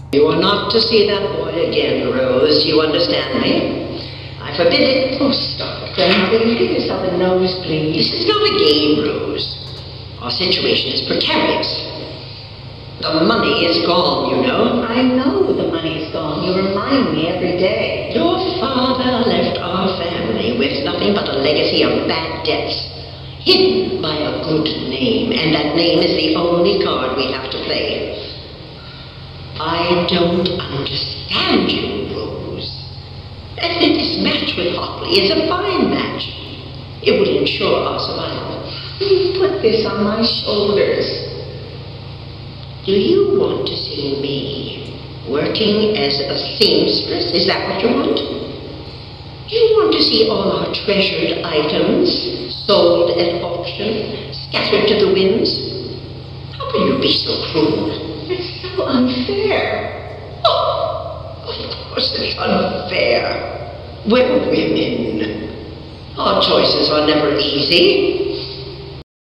You are not to see that boy again, Rose. You understand me? I forbid it. Oh, stop it, Grandmother. You give yourself a nosebleed. This is not a game, Rose. Our situation is precarious. The money is gone, you know. I know the money is gone. You remind me every day. Your father left our family with nothing but a legacy of bad debts, hidden by a good name, and that name is the only card we have to play. I don't understand you, Rose. And this match with Hockley is a fine match. It would ensure our survival. You put this on my shoulders. Do you want to see me working as a seamstress? Is that what you want? Do you want to see all our treasured items sold at auction, scattered to the winds? How can you be so cruel? It's so unfair. Oh, of course it's unfair. We're women. Our choices are never easy.